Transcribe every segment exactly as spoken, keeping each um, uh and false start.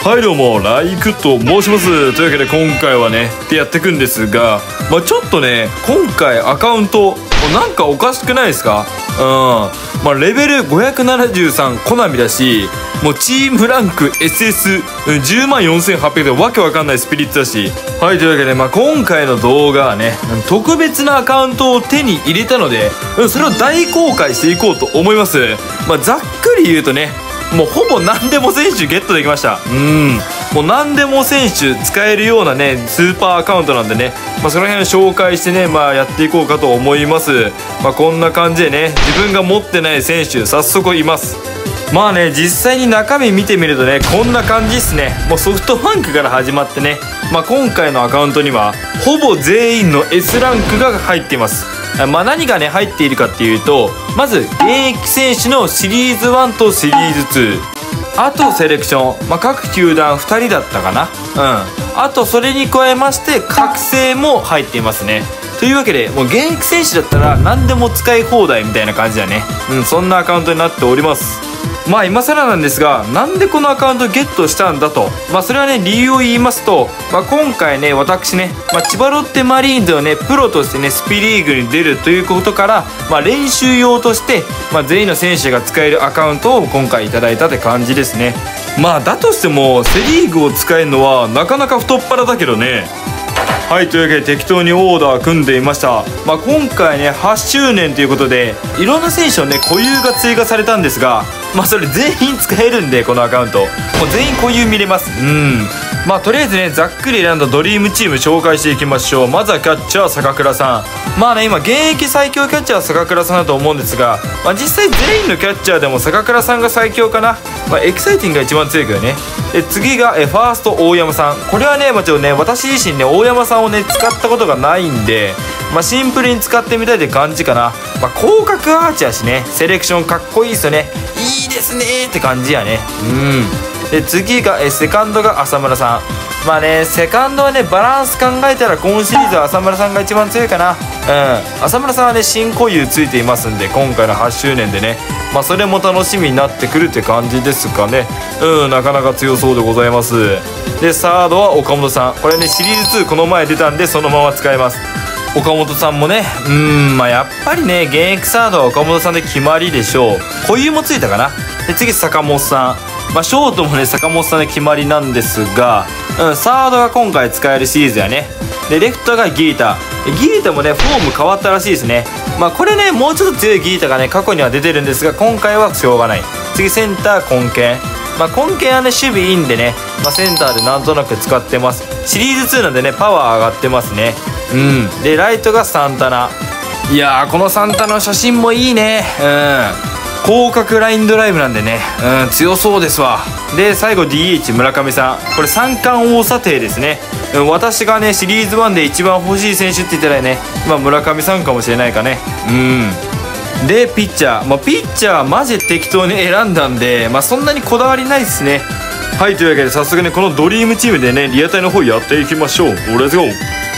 はいどうも、ライクと申します。というわけで今回はね、でやっていくんですが、まあちょっとね、今回アカウント、なんかおかしくないですか？うん。まあレベルごひゃくななじゅうさんコナミだし、もうチームランク エスエスじゅうまんよんせんはっぴゃくでわけわかんないスピリッツだし。はい、というわけで、まあ今回の動画はね、特別なアカウントを手に入れたので、それを大公開していこうと思います。まあざっくり言うとね、もうほぼ何でも選手ゲットできました。うんもう何でも選手使えるようなねスーパーアカウントなんでね、まあ、その辺を紹介してね、まあ、やっていこうかと思います。まあ、こんな感じでね、自分が持ってない選手早速います。まあね、実際に中身見てみるとね、こんな感じっすね。もうソフトバンクから始まってね、まあ、今回のアカウントにはほぼ全員の エス ランクが入っています。まあ何がね入っているかっていうと、まず現役選手のシリーズワンとシリーズツー、あとセレクション、まあ、各球団ふたりだったかな。うんあとそれに加えまして覚醒も入っていますね。というわけで、もう現役選手だったら何でも使い放題みたいな感じだね。うんそんなアカウントになっております。まあ今更なんですが、なんでこのアカウントゲットしたんだと、まあそれはね理由を言いますと、まあ、今回ね私ね、まあ、千葉ロッテマリーンズのねプロとしてねスピリーグに出るということから、まあ、練習用として、まあ、全員の選手が使えるアカウントを今回いただいたって感じですね。まあだとしてもセリーグを使えるのはなかなか太っ腹だけどね。はい、というわけで適当にオーダー組んでいました。まあ、今回ねはちしゅうねんということでいろんな選手のね固有が追加されたんですが、まあそれ全員使えるんで、このアカウントもう全員固有見れます。うんまあとりあえずねざっくり選んだドリームチーム紹介していきましょう。まずはキャッチャー坂倉さん。まあね今現役最強キャッチャー坂倉さんだと思うんですが、まあ、実際全員のキャッチャーでも坂倉さんが最強かな。まあ、エキサイティングが一番強いけどね。で次がえファースト大山さん。これはね、まあ、ちょっとね私自身ね大山さんをね使ったことがないんで、まあ、シンプルに使ってみたいって感じかな。まあ、広角アーチやしね、セレクションかっこいいっすよね。いいですねーって感じやね。うんで次がえセカンドが浅村さん。まあねセカンドはねバランス考えたら今シリーズは浅村さんが一番強いかな。うん浅村さんはね新固有ついていますんで、今回のはちしゅうねんでね、まあそれも楽しみになってくるって感じですかね。うんなかなか強そうでございます。でサードは岡本さん。これねシリーズツーこの前出たんでそのまま使えます。岡本さんもね、うーんまあやっぱりね現役サードは岡本さんで決まりでしょう。固有もついたかな。で次坂本さん。まあショートもね坂本さんで決まりなんですが、うん、サードが今回使えるシリーズやね。でレフトがギータ。ギータもねフォーム変わったらしいですね。まあこれねもうちょっと強いギータがね過去には出てるんですが、今回はしょうがない。次センター根堅。まあ根堅はね守備いいんでね、まあ、センターでなんとなく使ってます。シリーズツーなんでねパワー上がってますね。うんでライトがサンタナ。いやーこのサンタナの写真もいいね。うん広角ラインドライブなんでね、うん強そうですわ。で最後 ディーエイチ 村上さん。これ三冠王査定ですね。うん、私がねシリーズワンで一番欲しい選手って言ったらね、まあ、村上さんかもしれないかね。うんでピッチャー、まあ、ピッチャーはマジで適当に選んだんで、まあ、そんなにこだわりないですね。はいというわけで早速ねこのドリームチームでねリアタイの方やっていきましょう。レッツゴー。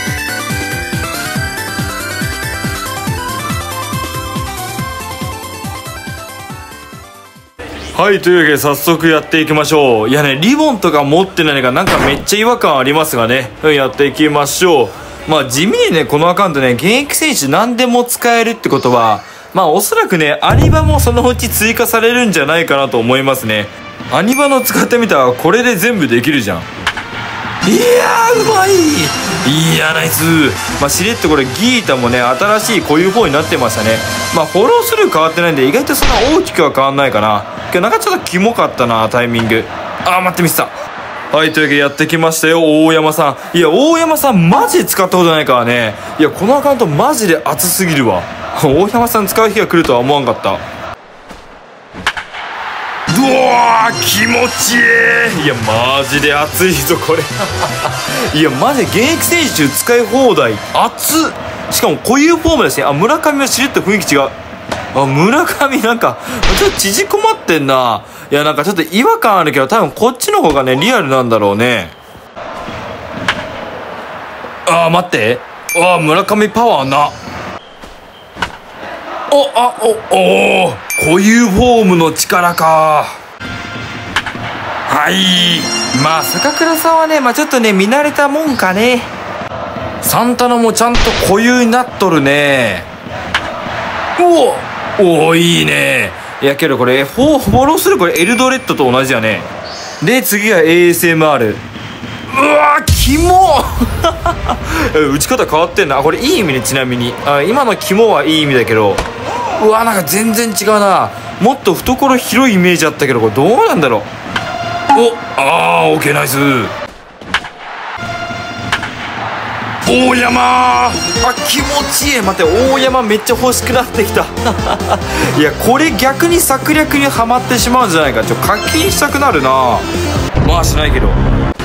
はいというわけで早速やっていきましょう。いやねリボンとか持ってないのがなんかめっちゃ違和感ありますがね、うん、やっていきましょう。まあ地味にねこのアカウントね現役選手何でも使えるってことは、まあおそらくねアニバもそのうち追加されるんじゃないかなと思いますね。アニバの使ってみたらこれで全部できるじゃん。いやーうまい。いやナイス。まあしれっとこれギータもね新しい固有フォーになってましたね。まあフォロースルー変わってないんで意外とそんな大きくは変わんないかな。けどなんかちょっとキモかったなタイミング。あー待ってミスった。はいというわけでやってきましたよ大山さん。いや大山さんマジで使ったことないからね。いやこのアカウントマジで熱すぎるわ。大山さん使う日が来るとは思わんかった。うわー気持ちいい。いやマジで熱いぞこれいやマジで現役選手使い放題熱っ。しかも固有フォームですね。あ村上はしれっと雰囲気違う。あ村上なんかちょっと縮こまってんな。いやなんかちょっと違和感あるけど多分こっちの方がねリアルなんだろうね。あー待って。あー村上パワーな。おあおお固有フォームの力か。 はい。まあ坂倉さんはね、まあちょっとね見慣れたもんかね。サンタナもちゃんと固有になっとるね。おおおいいね。いやけどこれフォフォローするこれエルドレッドと同じやね。で次が エーエスエムアール。うわキモ打ち方変わってんな。これいい意味ね。ちなみにあ今のキモはいい意味だけど、うわなんか全然違うな。もっと懐広いイメージあったけどこれどうなんだろう。おあーオッケーナイス。大山あ気持ちいい。待って大山めっちゃ欲しくなってきたいやこれ逆に策略にはまってしまうんじゃないか。ちょ課金したくなるな。まあしないけど。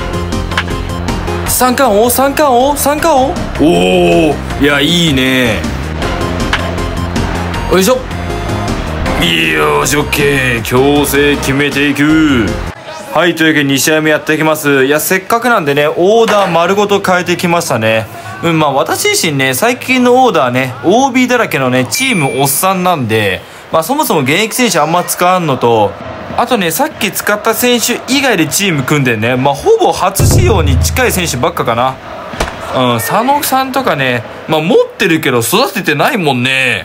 三冠王三冠王三冠王おおいやいいね。よいしょ。よしオッケー強制決めていく。はいというわけでに試合目やっていきます。いやせっかくなんでねオーダー丸ごと変えてきましたね。うんまあ私自身ね最近のオーダーね オービー だらけのねチームおっさんなんで、まあそもそも現役選手あんま使わんのと、あとねさっき使った選手以外でチーム組んでね、まあほぼ初使用に近い選手ばっかかな。うん佐野さんとかねまあ持ってるけど育ててないもんね。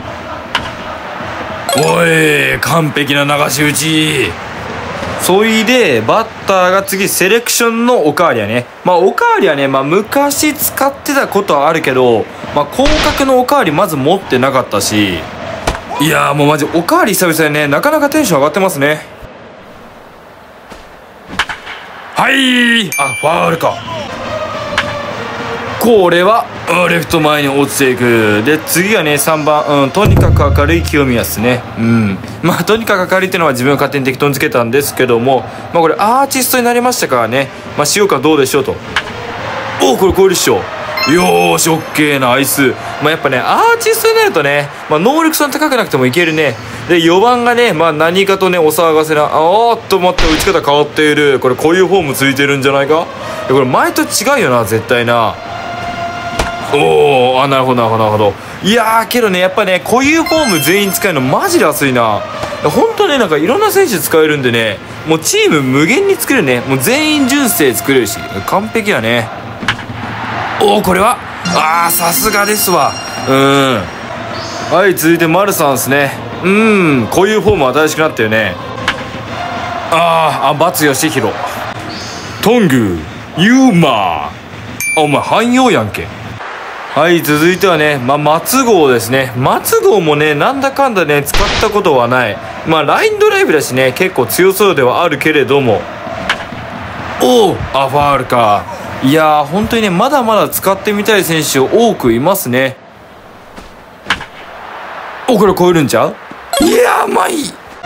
おい完璧な流し打ち。そいでバッターが次セレクションのおかわりやね。まあおかわりはね、まあ、昔使ってたことはあるけど、まあ、広角のおかわりまず持ってなかったし、いやーもうマジおかわり久々でねなかなかテンション上がってますね。はいあファウルか。これはレフト前に落ちていく。で次がねさんばん、うん、とにかく明るい清宮ですね。うんまあとにかく明るいっていうのは自分が勝手に適当につけたんですけども、まあこれアーティストになりましたからね、まあしようかどうでしょうと。おおこれ超えるっしょ。よーしオッケーナイス。まあやっぱねアーティストになるとね、まあ、能力そんな高くなくてもいけるね。でよばんがねまあ何かとねお騒がせな。あーっと待って打ち方変わっている。これこういうフォームついてるんじゃないか。これ前と違うよな絶対な。おおあなるほどなるほどなるほど。いやーけどねやっぱねこういうフォーム全員使えるのマジで熱いな。ほんとねなんかいろんな選手使えるんでねもうチーム無限に作れるね。もう全員純正作れるし完璧やね。おおこれはあーさすがですわ。うんはい続いて丸さんですね。うんこういうフォーム新しくなったよね。あーあバツヨシヒロトングユーマあお前汎用やんけ。はい続いてはね、まあ、松郷ですね。松郷もねなんだかんだね使ったことはない。まあラインドライブだしね結構強そうではあるけれども。おおあファールか。いやー本当にねまだまだ使ってみたい選手多くいますね。おこれ超えるんちゃう。いやーまあいい。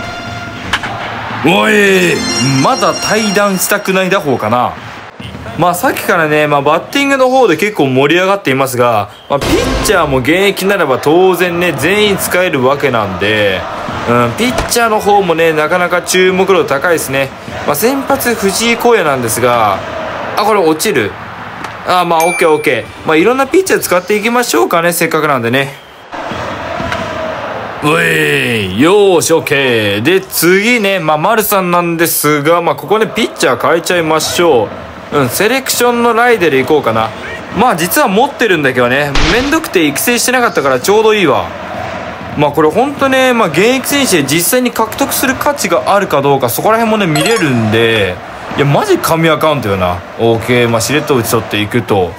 おいまだ対談したくない打法かな。まあさっきからね、まあ、バッティングの方で結構盛り上がっていますが、まあ、ピッチャーも現役ならば当然ね全員使えるわけなんで、うん、ピッチャーの方もねなかなか注目度高いですね。まあ、先発藤井耕也なんですが、あこれ落ちる。あまあ オーケーオーケー。まあいろんなピッチャー使っていきましょうかねせっかくなんでね。うえいよーし オーケー で次ね、まあ、丸さんなんですが、まあ、ここねピッチャー変えちゃいましょう。うんセレクションのライデルいこうかな。まあ実は持ってるんだけどねめんどくて育成してなかったからちょうどいいわ。まあこれほんとね、まあ、現役選手で実際に獲得する価値があるかどうかそこら辺もね見れるんで、いやマジ神アカウントよな。 オーケー まあしれっと打ち取っていくと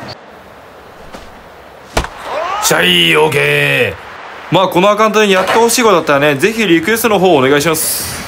シャイ オーケー。まあこのアカウントにやってほしいことだったらねぜひリクエストの方お願いします。